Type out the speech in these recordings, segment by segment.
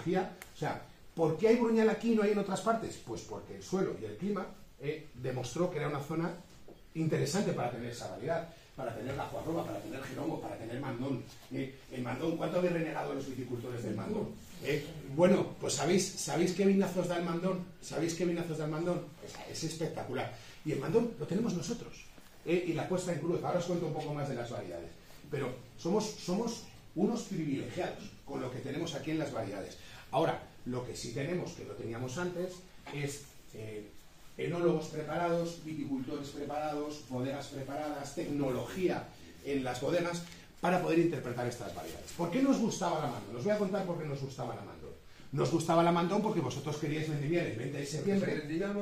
tecnología. O sea, ¿por qué hay Bruñal aquí y no hay en otras partes? Pues porque el suelo y el clima demostró que era una zona interesante para tener esa variedad, para tener la Juarroba, para tener Jeromo, para tener Mandón. El Mandón, ¿cuánto habéis renegado los viticultores del Mandón? Bueno, pues ¿sabéis qué vinazos da el Mandón? ¿Sabéis qué vinazos da el Mandón? Es espectacular. Y el Mandón lo tenemos nosotros. Y la puesta en cruz. Ahora os cuento un poco más de las variedades. Pero somos unos privilegiados con lo que tenemos aquí en las variedades. Ahora, lo que sí tenemos, que lo teníamos antes, es enólogos preparados, viticultores preparados, bodegas preparadas, tecnología en las bodegas para poder interpretar estas variedades. ¿Por qué nos gustaba la Mandón? Os voy a contar por qué nos gustaba la Mandón. Nos gustaba la Mandón porque vosotros queríais vendimiar el 20 de septiembre.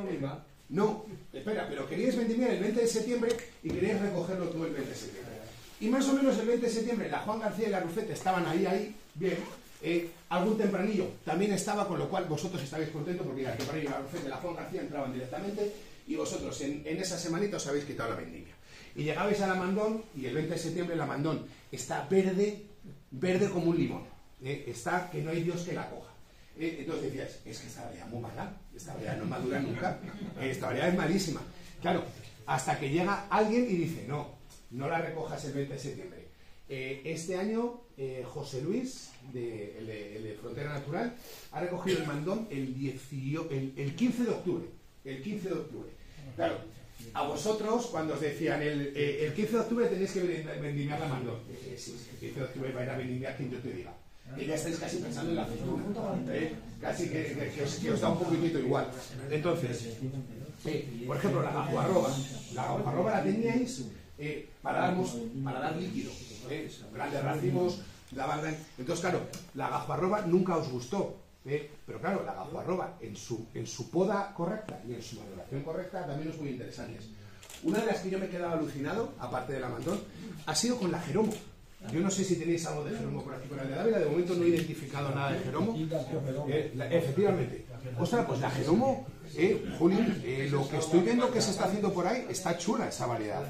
No, espera, pero queríais vendimiar el 20 de septiembre y queríais recogerlo tú el 20 de septiembre. Y más o menos el 20 de septiembre la Juan García y la Rufete estaban ahí, bien. Algún tempranillo también estaba, con lo cual vosotros estabais contentos porque el tempranillo y la Rufete, la Juan García entraban directamente y vosotros en esa semanita os habéis quitado la vendimia. Y llegabais a la Mandón y el 20 de septiembre la Mandón está verde como un limón. Está que no hay Dios que la coja. Entonces decías, es que esta variedad es muy mala, esta variedad no madura nunca, esta variedad es malísima. Claro, hasta que llega alguien y dice, no la recojas el 20 de septiembre. Este año José Luis, el de Frontera Natural, ha recogido el Mandón el 15 de octubre. El 15 de octubre. Claro, a vosotros cuando os decían el 15 de octubre tenéis que vendimiar la Mandón. Sí, el 15 de octubre va a ir a vendimiar quien yo te diga. Y ya estáis casi pensando en la aceituna. Casi que os da un poquitito igual. Entonces, por ejemplo, la gajuarroba. La gajuarroba la teníais para dar líquido. Grandes racimos, entonces, claro, la gajuarroba nunca os gustó. Pero claro, la gajuarroba en su poda correcta y en su maduración correcta también es muy interesante. Una de las que yo me he quedado alucinado, aparte de la Mandón, ha sido con la Jeromo. Yo no sé si tenéis algo de Jeromo por aquí por el de Dávila, de momento no he identificado nada de Jeromo. Efectivamente. Ostras, pues la Jeromo, Julio, lo que estoy viendo que se está haciendo por ahí, está chula esa variedad.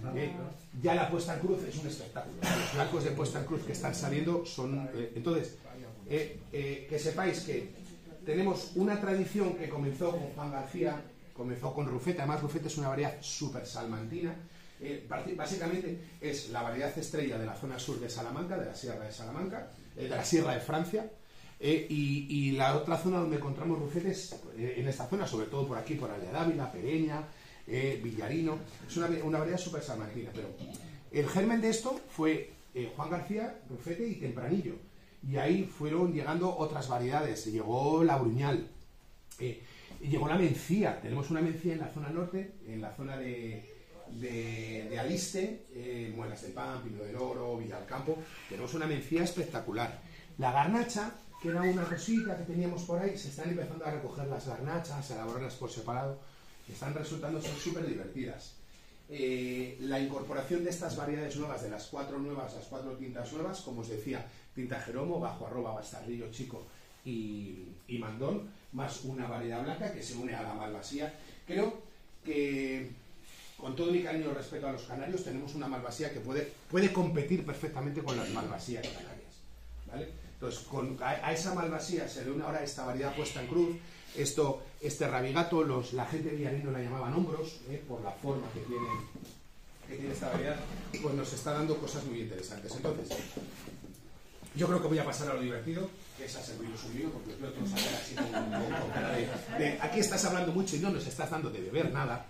Ya la puesta en cruz es un espectáculo. Los blancos de puesta en cruz que están saliendo son... entonces, que sepáis que tenemos una tradición que comenzó con Juan García, comenzó con Rufete. Además, Rufete es una variedad súper salmantina. Básicamente es la variedad estrella de la zona sur de Salamanca, de la Sierra de Salamanca, de la Sierra de Francia, y la otra zona donde encontramos Rufetes, en esta zona, sobre todo por aquí, por Alde Dávila, Pereña, Villarino, es una variedad súper salmantina. Pero el germen de esto fue Juan García, Rufete y Tempranillo, y ahí fueron llegando otras variedades. Llegó la Bruñal, llegó la Mencía. Tenemos una Mencía en la zona norte, en la zona de Aliste, Muelas del Pan, Pino del Oro, Villalcampo. Tenemos una Mencía espectacular. La garnacha, que era una rosita que teníamos por ahí, se están empezando a recoger las garnachas, a elaborarlas por separado, que están resultando ser súper divertidas. La incorporación de estas variedades nuevas, de las cuatro tintas nuevas, como os decía, tinta Jeromo, gajuarroba, bastarrillo chico y Mandón, más una variedad blanca que se une a la malvasía. Creo que, con todo mi cariño y respeto a los canarios, tenemos una malvasía que puede competir perfectamente con las malvasías canarias, ¿vale? Entonces, a esa malvasía se le une ahora esta variedad puesta en cruz. Este rabigato, la gente de Villarino la llamaban hombros, por la forma que tiene esta variedad, pues nos está dando cosas muy interesantes. Entonces, yo creo que voy a pasar a lo divertido, que es a serviros un vino, porque creo que nos sacar así con cara de aquí estás hablando mucho y no nos estás dando de beber nada.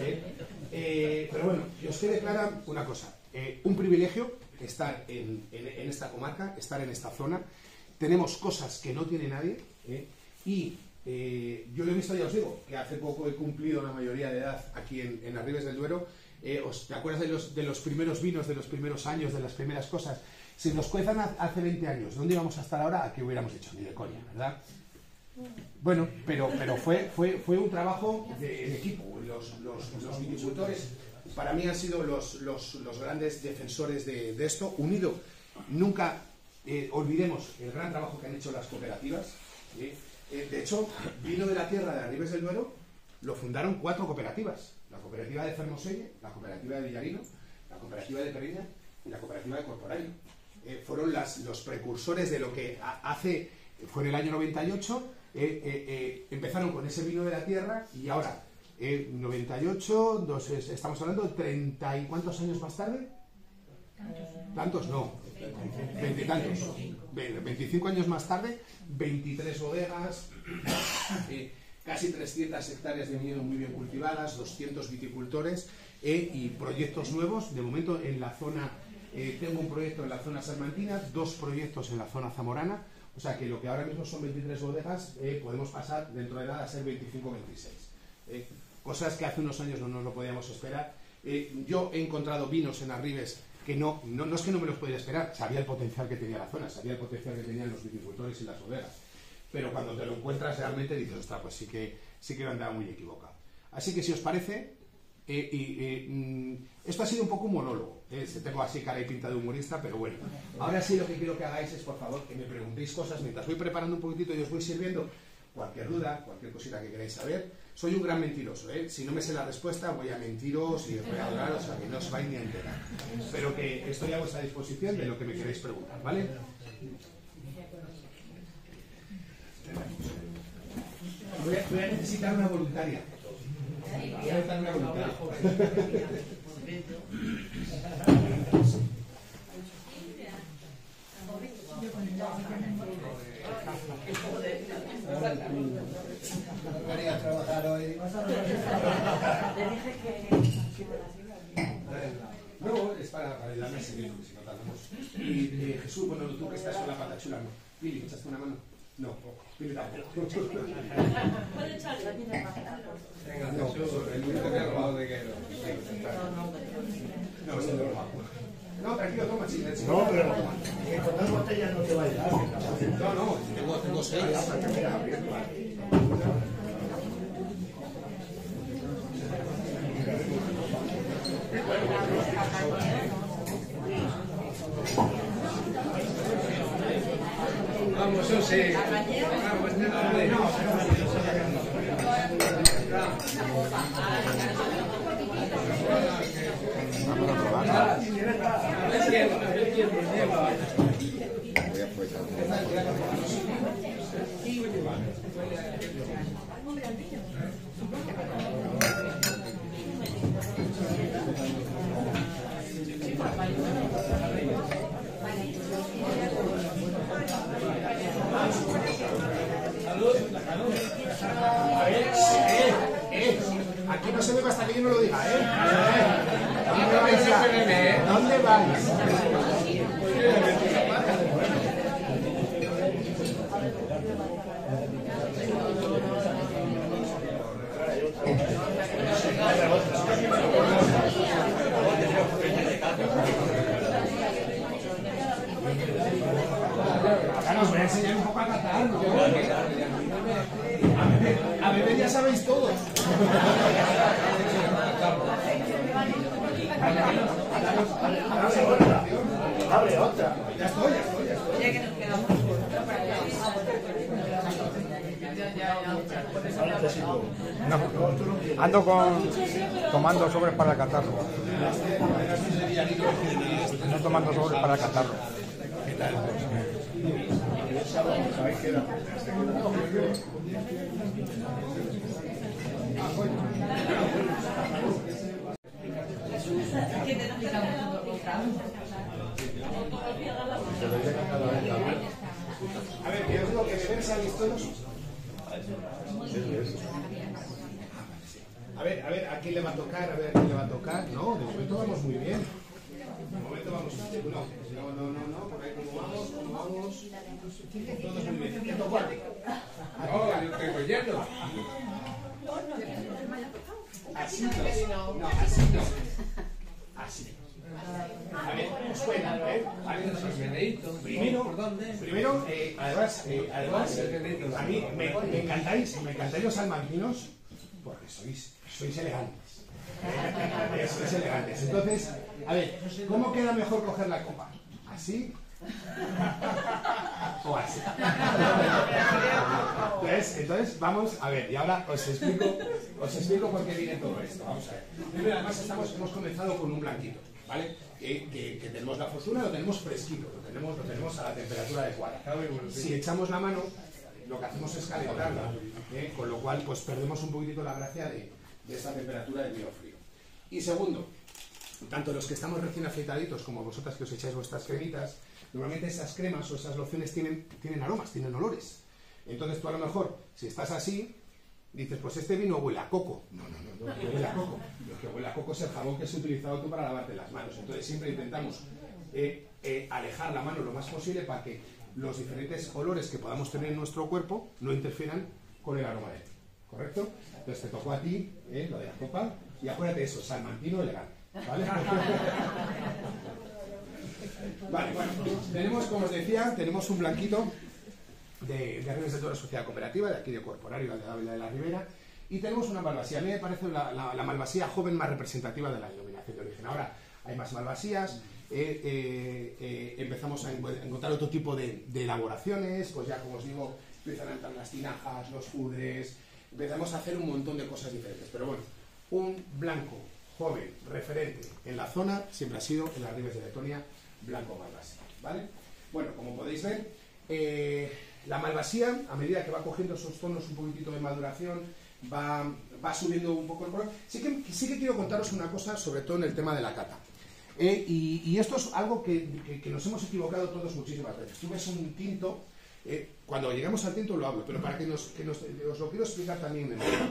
Pero bueno, yo os quede clara una cosa, un privilegio estar en esta comarca, estar en esta zona. Tenemos cosas que no tiene nadie, y yo lo he visto, ya os digo, que hace poco he cumplido la mayoría de edad aquí en Arribes del Duero. ¿Te acuerdas de los primeros vinos, de los primeros años, de las primeras cosas? Si nos cuezan hace 20 años, ¿dónde íbamos a estar ahora? ¿A qué hubiéramos hecho? Ni de coña, ¿verdad? Bueno, pero fue un trabajo en equipo. Los viticultores para mí han sido los grandes defensores de esto, unido. Nunca olvidemos el gran trabajo que han hecho las cooperativas. De hecho, vino de la tierra de Arribes del Duero, lo fundaron 4 cooperativas: la cooperativa de Fermoselle, la cooperativa de Villarino, la cooperativa de Pereña y la cooperativa de Corporallo. Fueron los precursores de lo que hace fue en el año 98, empezaron con ese vino de la tierra y ahora, 98, estamos hablando de 30 y ¿cuántos años más tarde? ¿Tantos? No, 20 tantos. 25 años más tarde, 23 bodegas, casi 300 hectáreas de viñedo muy bien cultivadas, 200 viticultores y proyectos nuevos. De momento en la zona, tengo un proyecto en la zona salmantina, 2 proyectos en la zona zamorana, o sea que lo que ahora mismo son 23 bodegas, podemos pasar dentro de nada a ser 25 o 26. Cosas que hace unos años no nos lo podíamos esperar. Yo he encontrado vinos en Arribes que no es que no me los podía esperar, sabía el potencial que tenía la zona, sabía el potencial que tenían los viticultores y las bodegas, pero cuando te lo encuentras realmente dices, ostras, pues sí que me andaba muy equivocado. Así que si os parece, esto ha sido un poco un monólogo, tengo así cara y pinta de humorista, pero bueno, ahora sí lo que quiero que hagáis es, por favor, que me preguntéis cosas mientras voy preparando un poquitito y os voy sirviendo cualquier duda, cualquier cosita que queráis saber. Soy un gran mentiroso, si no me sé la respuesta voy a mentiros y os voy a hablar, o sea que no os vais ni a enterar, pero que estoy a vuestra disposición de lo que me queráis preguntar, ¿vale? Voy a necesitar una voluntaria. Voy a necesitar una voluntaria. Quería trabajar hoy. Le dije que No, es para ayudarme a seguir, porque si no tardamos. Y Jesús, bueno, tú que estás con la pata chula, ¿no? Pili, ¿echaste una mano? No, Pili tampoco. puede echarle. Venga, Jesús, el único que ha robado de que No, se lo robo. No, tranquilo, toma, chica. No, pero con 2 botellas no te va a ayudar. No, tengo 6. Vamos, José. Aquí no se bebe hasta que yo no lo diga, ¿Dónde vais? Ahora os voy a enseñar un poco a catar. A beber ya sabéis todos. Abre otra. Ya estoy. Ya que nos quedamos. No, ando tomando sobres para el catarro. No tomando sobres para el catarro. A ver, que os digo que beber sabéis todos. A ver, ¿a quién le va a tocar? No, de momento vamos muy bien. De momento vamos muy bien. No, por ahí cómo vamos. Todos muy bien. ¿Qué tocó a ti? No, yo tengo lleno. Así no. Así. A ver, os cuento, Primero, además, a mí me encantáis los salmantinos porque sois elegantes. Sois elegantes. Entonces, a ver, ¿cómo queda mejor coger la copa? ¿Así? ¿O así? Entonces, vamos a ver, y ahora os explico por qué viene todo esto. Vamos a ver. Primero, además, hemos comenzado con un blanquito. ¿vale? Que tenemos la fortuna, lo tenemos fresquito, lo tenemos a la temperatura adecuada. Si echamos la mano, lo que hacemos es calentarla, con lo cual pues perdemos un poquitito la gracia de esta temperatura del vino frío. Y segundo, tanto los que estamos recién afeitaditos como vosotras que os echáis vuestras cremitas, normalmente esas cremas o esas lociones tienen aromas, tienen olores. Entonces tú a lo mejor, si estás así, dices, pues este vino huele a coco. No huele a coco. Lo que huele a coco es el jabón que has utilizado tú para lavarte las manos. Entonces siempre intentamos alejar la mano lo más posible para que los diferentes olores que podamos tener en nuestro cuerpo no interfieran con el aroma de ti. ¿Correcto? Entonces te tocó a ti lo de la copa y acuérdate de eso, salmantino elegante. ¿Vale? Vale, bueno, tenemos, como os decía, tenemos un blanquito de Ribes de Toda la Sociedad Cooperativa, de aquí de Corporario, de Ávila de la Ribera, y tenemos una malvasía. A mí me parece la malvasía joven más representativa de la denominación de origen. Ahora hay más malvasías, empezamos a encontrar otro tipo de elaboraciones, pues ya como os digo, empiezan a entrar las tinajas, los pudres, empezamos a hacer un montón de cosas diferentes. Pero bueno, un blanco joven referente en la zona siempre ha sido en las Ribes de Letonia, blanco malvasía, ¿vale? Bueno, como podéis ver, la malvasía, a medida que va cogiendo esos tonos un poquitito de maduración, va subiendo un poco el color. Sí que quiero contaros una cosa, sobre todo en el tema de la cata. Y esto es algo que nos hemos equivocado todos muchísimas veces. Tú ves un tinto, cuando llegamos al tinto lo hablo, pero para que os lo quiero explicar también en el campo.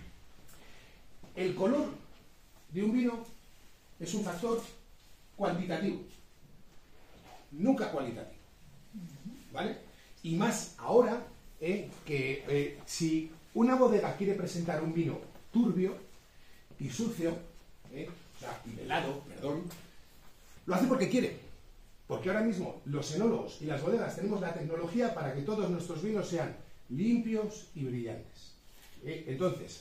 El color de un vino es un factor cuantitativo, nunca cualitativo, ¿vale? Y más ahora que si una bodega quiere presentar un vino turbio y sucio, o sea, y velado, perdón, lo hace porque quiere. Porque ahora mismo los enólogos y las bodegas tenemos la tecnología para que todos nuestros vinos sean limpios y brillantes. Entonces,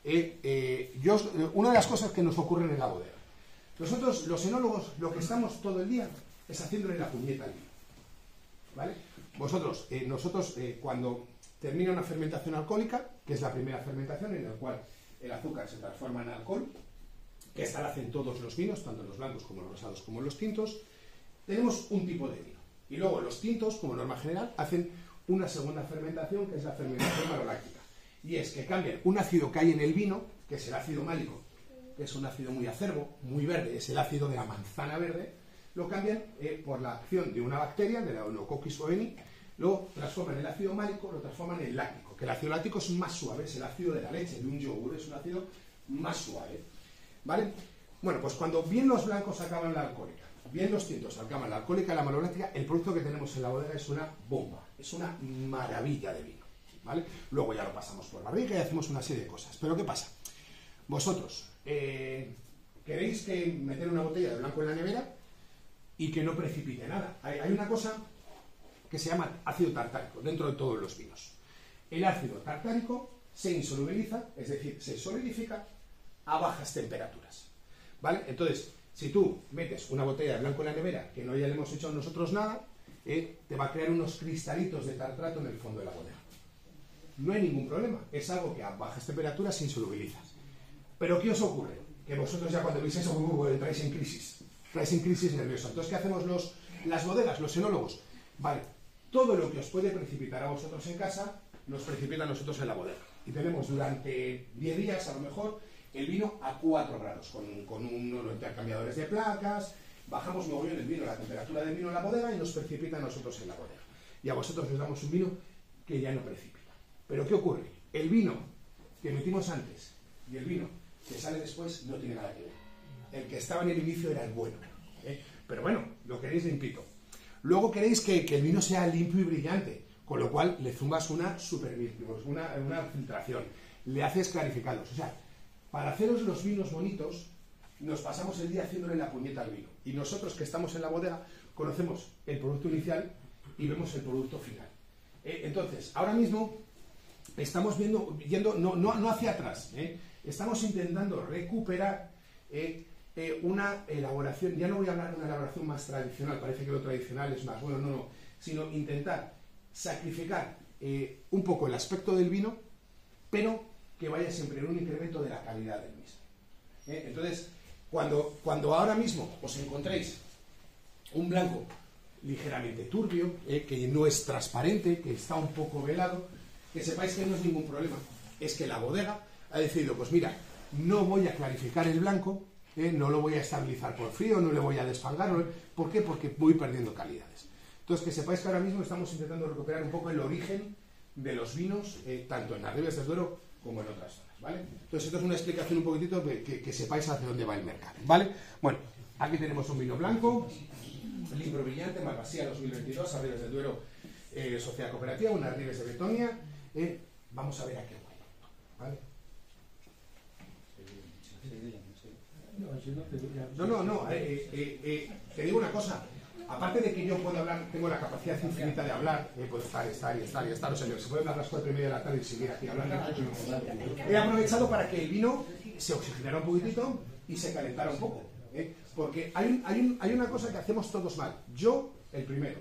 una de las cosas que nos ocurren en la bodega, nosotros los enólogos lo que estamos todo el día es haciéndole la puñeta al vino, ¿vale? Nosotros cuando termina una fermentación alcohólica, que es la primera fermentación en la cual el azúcar se transforma en alcohol, que esta la hacen todos los vinos, tanto los blancos como los rosados como los tintos, tenemos un tipo de vino. Y luego los tintos, como norma general, hacen una segunda fermentación, que es la fermentación maloláctica. Y es que cambian un ácido que hay en el vino, que es el ácido málico, que es un ácido muy acerbo, muy verde, es el ácido de la manzana verde, lo cambian por la acción de una bacteria, de la Oenococcus bohemi, lo transforman en el ácido málico, lo transforman en láctico, que el ácido láctico es más suave, es el ácido de la leche, de un yogur, es un ácido más suave, ¿vale? Bueno, pues cuando bien los blancos acaban la alcohólica, bien los tintos acaban la alcohólica y la maloláctica, el producto que tenemos en la bodega es una bomba, es una maravilla de vino, ¿vale? Luego ya lo pasamos por barriga y hacemos una serie de cosas. Pero ¿qué pasa? Vosotros, ¿queréis meter una botella de blanco en la nevera y que no precipite nada? Hay una cosa que se llama ácido tartárico dentro de todos los vinos. El ácido tartárico se insolubiliza, es decir, se solidifica a bajas temperaturas, ¿vale? Entonces, si tú metes una botella de blanco en la nevera que no ya le hemos hecho nosotros nada, te va a crear unos cristalitos de tartrato en el fondo de la bodega. No hay ningún problema, es algo que a bajas temperaturas se insolubiliza. Pero ¿qué os ocurre? Que vosotros ya cuando veis eso, entráis en crisis nerviosa. Entonces, ¿qué hacemos las bodegas, los enólogos? Vale, todo lo que os puede precipitar a vosotros en casa, nos precipita a nosotros en la bodega. Y tenemos durante 10 días, a lo mejor, el vino a 4 grados, con unos intercambiadores de placas, bajamos mogollón el vino, la temperatura del vino en la bodega y nos precipita a nosotros en la bodega. Y a vosotros les damos un vino que ya no precipita. Pero ¿qué ocurre? El vino que metimos antes y el vino que sale después no tiene nada que ver. El que estaba en el inicio era el bueno. Pero bueno, lo queréis limpito. Luego queréis que el vino sea limpio y brillante, con lo cual le zumbas una una filtración, le haces clarificados. O sea, para haceros los vinos bonitos, nos pasamos el día haciéndole la puñeta al vino. Y nosotros que estamos en la bodega, conocemos el producto inicial y vemos el producto final. Entonces, ahora mismo estamos yendo no hacia atrás, estamos intentando recuperar una elaboración, ya no voy a hablar de una elaboración más tradicional, parece que lo tradicional es más bueno, no, sino intentar sacrificar un poco el aspecto del vino, pero que vaya siempre en un incremento de la calidad del mismo. Entonces, Cuando ahora mismo os encontréis un blanco ligeramente turbio, que no es transparente, que está un poco velado, que sepáis que no es ningún problema. Es que la bodega ha decidido, pues mira, no voy a clarificar el blanco, no lo voy a estabilizar por frío, no le voy a desfangar. ¿Por qué? Porque voy perdiendo calidades. Entonces, que sepáis que ahora mismo estamos intentando recuperar un poco el origen de los vinos, tanto en las Ribes del Duero como en otras zonas, ¿vale? Entonces, esto es una explicación un poquitito que sepáis hacia dónde va el mercado, ¿vale? Bueno, aquí tenemos un vino blanco, Libro Brillante, Malvasía 2022, a Ribes del Duero, Sociedad Cooperativa, unas Ribes de Betonia. Vamos a ver a qué huele, ¿vale? No, te digo una cosa. Aparte de que yo puedo hablar, tengo la capacidad infinita de hablar, puedo estar, o sea, se puede hablar a las 4:30 de la tarde y seguir aquí hablando. He aprovechado para que el vino se oxigenara un poquitito y se calentara un poco, porque hay una cosa que hacemos todos mal. Yo el primero.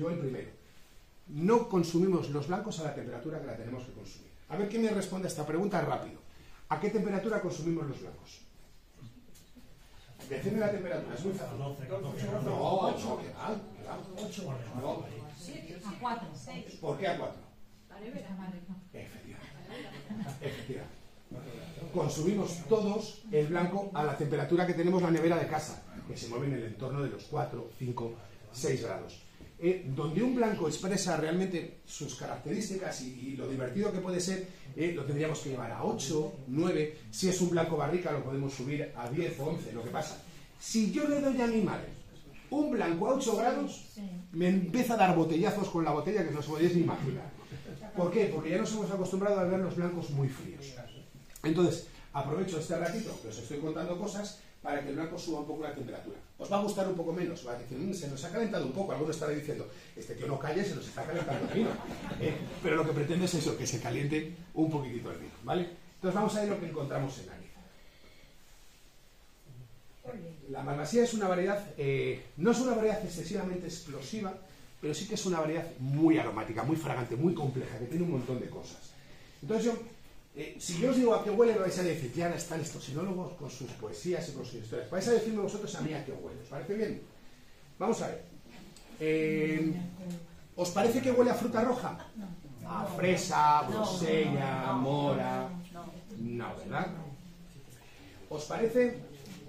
No consumimos los blancos a la temperatura que la tenemos que consumir. A ver quién me responde a esta pregunta rápido. ¿A qué temperatura consumimos los blancos? Decidme la temperatura, es muy fácil. No, 8, ¿qué va? No. A 4, 6. ¿Por qué a 4? La nevera. Efectivamente. Consumimos todos el blanco a la temperatura que tenemos la nevera de casa, que se mueve en el entorno de los 4, 5, 6 grados. Donde un blanco expresa realmente sus características y lo divertido que puede ser, lo tendríamos que llevar a 8, 9. Si es un blanco barrica lo podemos subir a 10 o 11. Lo que pasa, si yo le doy a mi madre un blanco a 8 grados, me empieza a dar botellazos con la botella que no se podéis ni imaginar. ¿Por qué? Porque ya nos hemos acostumbrado a ver los blancos muy fríos. Entonces, aprovecho este ratito que os estoy contando cosas para que el blanco suba un poco la temperatura. Os va a gustar un poco menos, va a decir, se nos ha calentado un poco. Alguno estará diciendo, este tío no calla, se nos está calentando el vino. Pero lo que pretende es eso, que se caliente un poquitito el vino, ¿vale? Entonces vamos a ver lo que encontramos en Ariza. La Malvasía es una variedad, no es una variedad excesivamente explosiva, pero sí que es una variedad muy aromática, muy fragante, muy compleja, que tiene un montón de cosas. Entonces si yo os digo a qué huele, vais a decir, ya están estos sinólogos con sus poesías y con sus historias. Vais a decirme vosotros a mí a qué huele. ¿Os parece bien? Vamos a ver. ¿Os parece que huele a fruta roja? A fresa, grosella, mora. No, ¿verdad? ¿Os parece?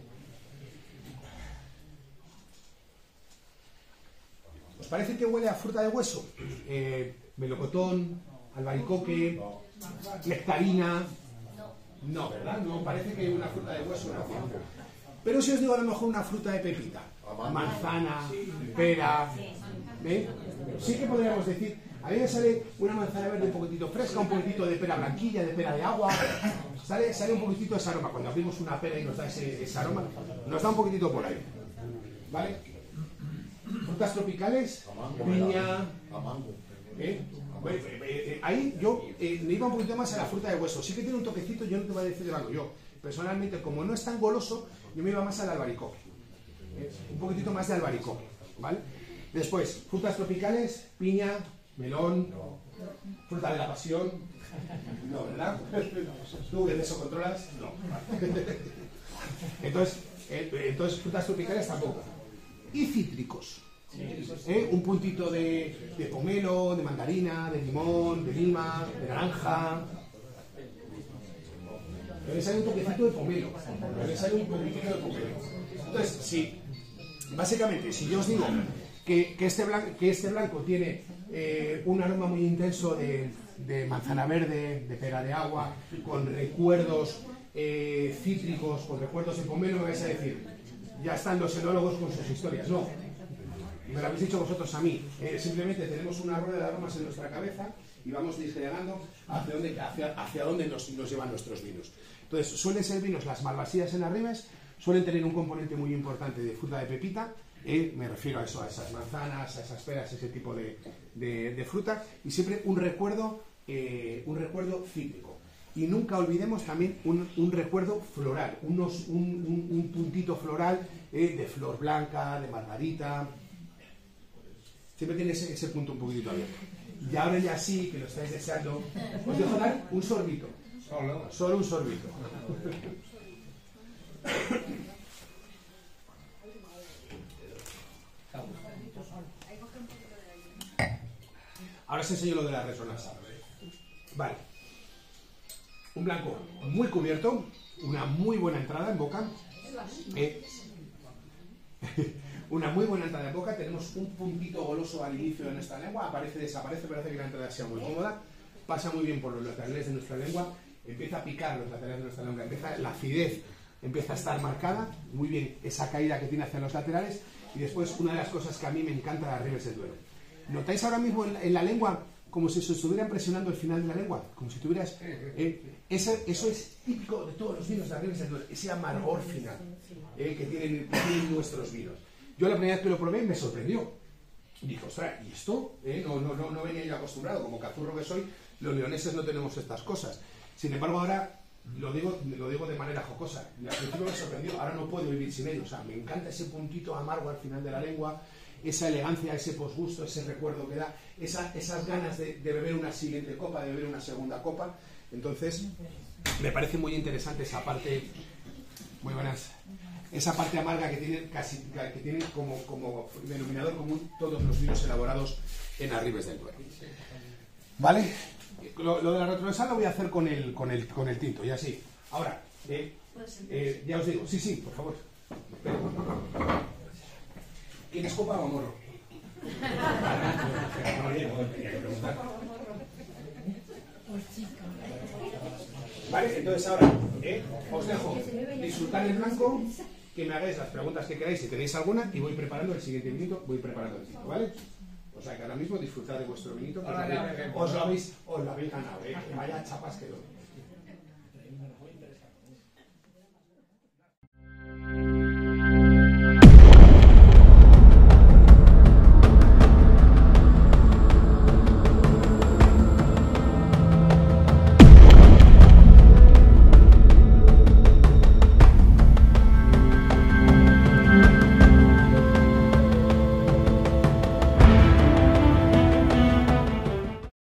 ¿Os parece que huele a fruta de hueso? Melocotón, albaricoque, nectarina. No, ¿verdad? No, parece que una fruta de hueso no. Pero si os digo a lo mejor una fruta de pepita, manzana, pera, sí que podríamos decir, a mí me sale una manzana verde un poquitito fresca, un poquitito de pera blanquilla, de pera de agua, sale un poquitito ese aroma. Cuando abrimos una pera y nos da ese aroma, nos da un poquitito por ahí, ¿vale? Frutas tropicales, piña, ahí yo me iba un poquito más a la fruta de hueso. Sí que tiene un toquecito, yo no te voy a decir de algo. Yo, personalmente, como no es tan goloso, yo me iba más al albaricoque. Un poquitito más de albaricoque, ¿vale? Después, frutas tropicales, piña, melón, fruta de la pasión. No, ¿verdad? ¿Tú que de eso controlas? No. Entonces, frutas tropicales tampoco. Y cítricos. Un puntito de pomelo, de mandarina, de limón, de lima, de naranja. Debe salir un toquecito de pomelo. Entonces, sí, básicamente, si yo os digo que este blanco tiene un aroma muy intenso de manzana verde, de pera de agua, con recuerdos cítricos, con recuerdos de pomelo, me vais a decir, ya están los enólogos con sus historias. No, me lo habéis dicho vosotros a mí. Simplemente tenemos una rueda de aromas en nuestra cabeza y vamos disgregando hacia dónde nos llevan nuestros vinos. Entonces, suelen ser vinos, las Malvasías en Arribes, suelen tener un componente muy importante de fruta de pepita. Me refiero a eso, a esas manzanas, a esas peras, ese tipo de fruta, y siempre un recuerdo cítrico. Y nunca olvidemos también un recuerdo floral, un puntito floral de flor blanca, de margarita. Siempre tiene ese punto un poquitito abierto. Y ahora ya sí, que lo estáis deseando, os dejo dar un sorbito. Solo un sorbito. Ahora os enseño lo de la resonancia. Vale. Un blanco muy cubierto, una muy buena entrada en boca. Una muy buena entrada en boca. Tenemos un puntito goloso al inicio de nuestra lengua. Aparece, desaparece, parece que la entrada sea muy cómoda. Pasa muy bien por los laterales de nuestra lengua. Empieza a picar los laterales de nuestra lengua. Empieza la acidez. Empieza a estar marcada. Muy bien esa caída que tiene hacia los laterales. Y después, una de las cosas que a mí me encanta de Ribes del Duero. ¿Notáis ahora mismo en la lengua como si se estuvieran presionando el final de la lengua? Como si tuvieras... eso es típico de todos los vinos de Ribes del Duero. Ese amargor final que tienen nuestros vinos. Yo la primera vez que lo probé me sorprendió. Dije, ostras, ¿y esto? No venía yo acostumbrado. Como cazurro que soy, los leoneses no tenemos estas cosas. Sin embargo, ahora lo digo de manera jocosa. Al principio me sorprendió, ahora no puedo vivir sin ello. O sea, me encanta ese puntito amargo al final de la lengua, esa elegancia, ese posgusto, ese recuerdo que da, esas ganas de beber una siguiente copa, de beber una segunda copa. Entonces, me parece muy interesante esa parte. Muy buenas. Esa parte amarga que tienen como denominador común todos los vinos elaborados en Ribes del Duero. ¿Vale? Lo de la retroversal lo voy a hacer con el tinto, y así. Ahora, ya os digo, sí, por favor. ¿Quieres copa o morro? Vale, entonces ahora os dejo disfrutar el blanco, que me hagáis las preguntas que queráis si tenéis alguna, y voy preparando el siguiente minuto, voy preparando el tinto, ¿vale? O sea que ahora mismo disfrutad de vuestro vinito, que os lo habéis ganado, que vaya chapas que doy.